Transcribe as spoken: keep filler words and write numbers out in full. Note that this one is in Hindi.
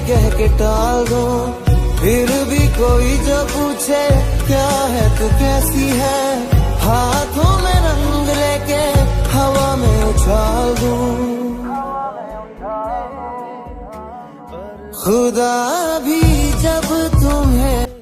कह के टाल दूं, फिर भी कोई जो पूछे क्या है तू कैसी है, हाथों में रंग लेके हवा में उछाल दूं। खुदा भी जब तुम्हें